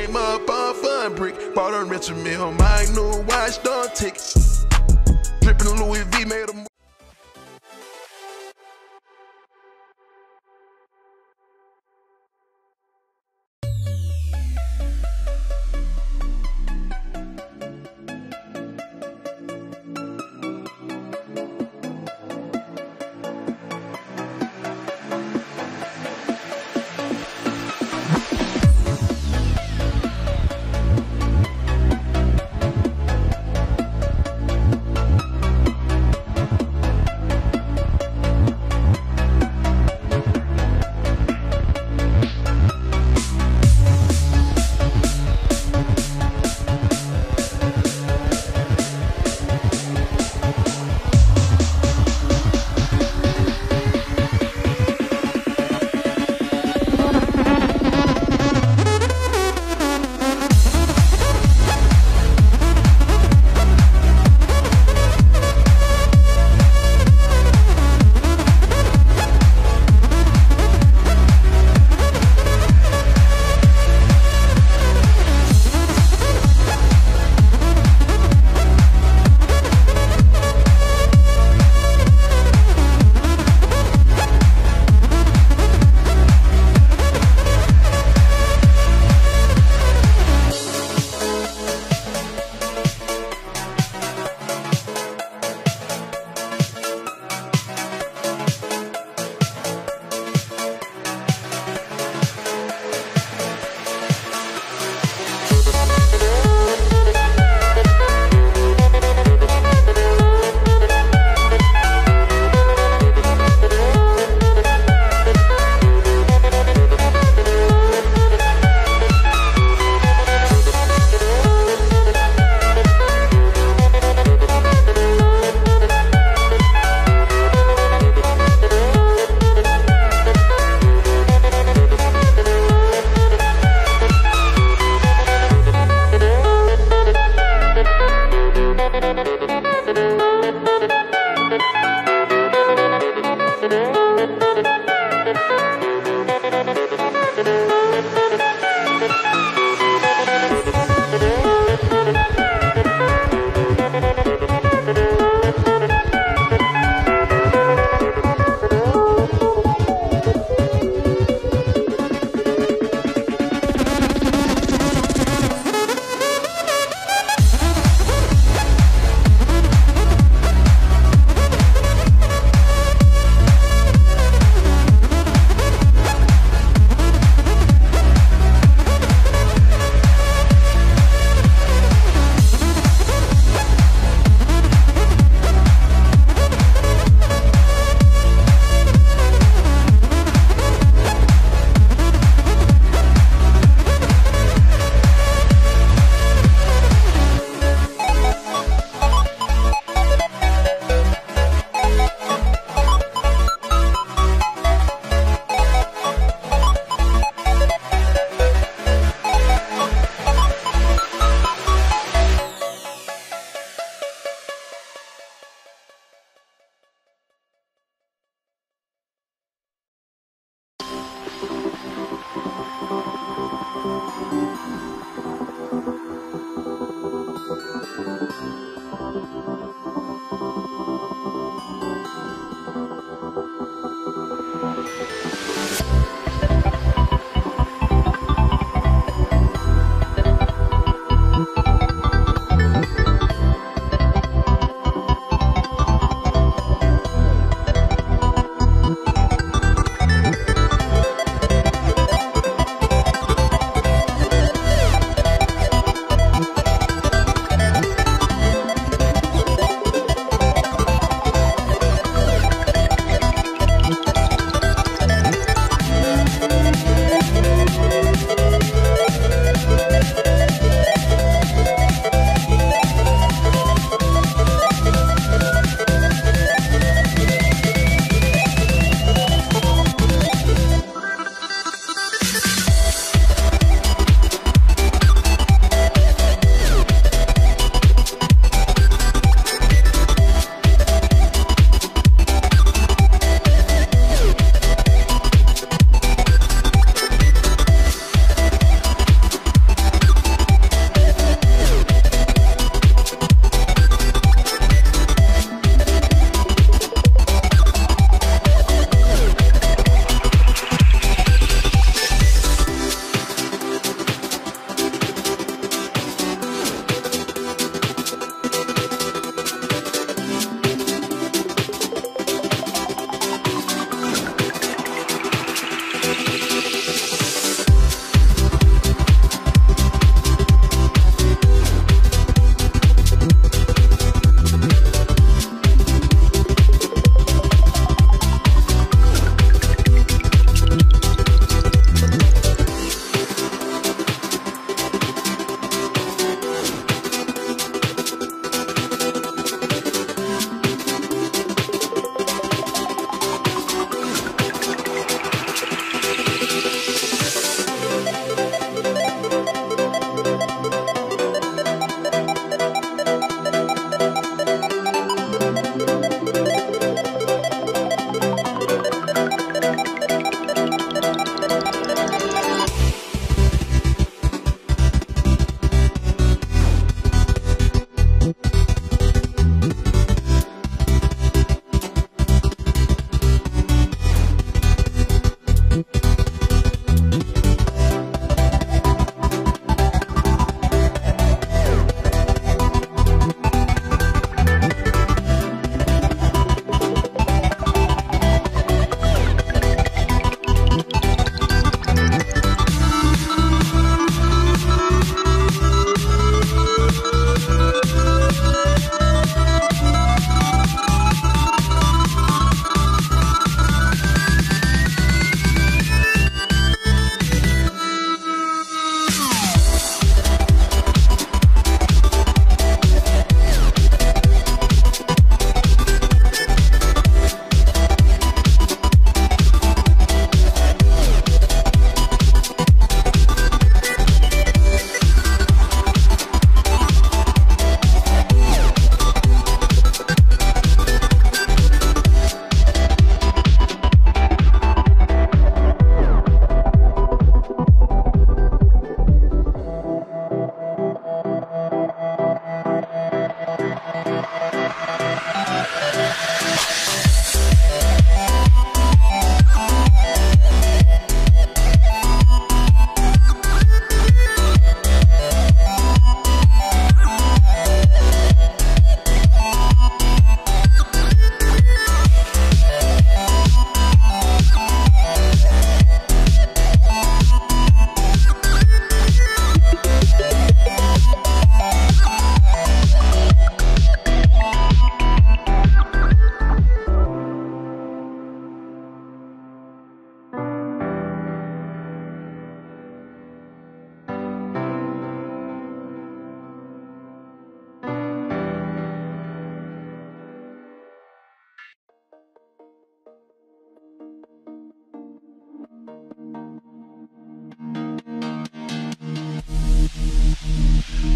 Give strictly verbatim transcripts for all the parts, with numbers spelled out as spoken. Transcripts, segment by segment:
came up on fun brick. Bought a rich meal, my new watch don't tick. Drippin' Louis V made a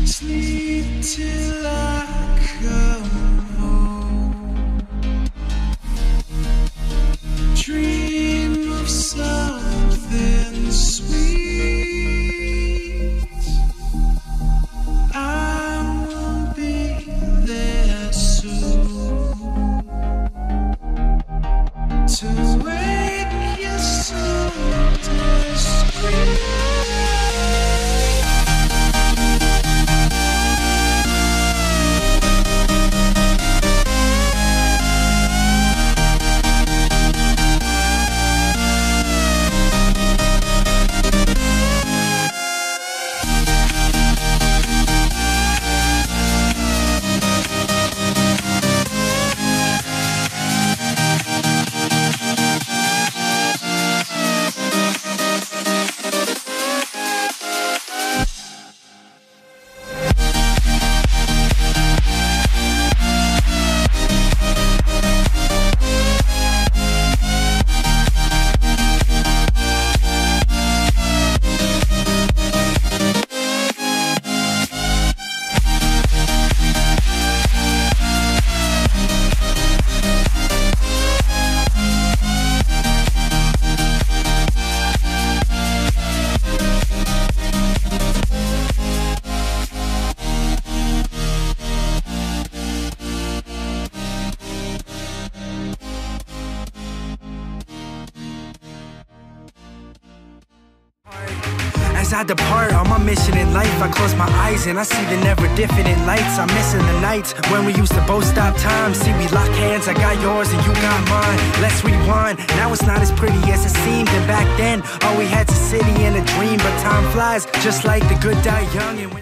Sleep till I come home. Dream of something sweet. I will be there soon to wake you so discreet. As I depart on my mission in life, I close my eyes and I see the never different lights. I'm missing the nights when we used to both stop time. See, we lock hands, I got yours and you got mine. Let's rewind, now it's not as pretty as it seemed. And back then, all we had's a city and a dream. But time flies, just like the good die young. And